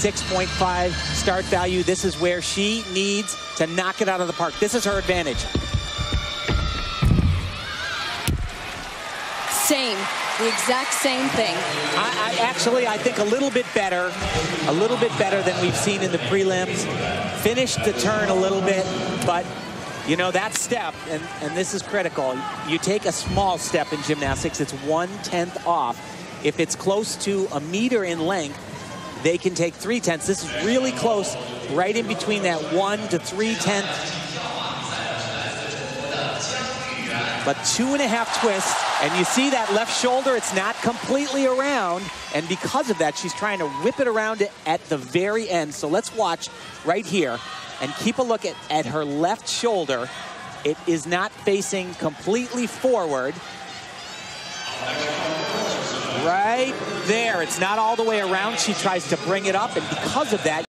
6.5 start value. This is where she needs to knock it out of the park. This is her advantage. Same. The exact same thing. I think a little bit better than we've seen in the prelims. Finished the turn a little bit, but you know, that step, and this is critical, you take a small step in gymnastics, it's 1/10 off. If it's close to a meter in length, they can take 3/10. This is really close, right in between that 1 to 3/10. But 2.5 twists, and you see that left shoulder, it's not completely around, and because of that, she's trying to whip it around at the very end. So let's watch right here and keep a look at her left shoulder. It is not facing completely forward. Right there, it's not all the way around. She tries to bring it up, and because of that,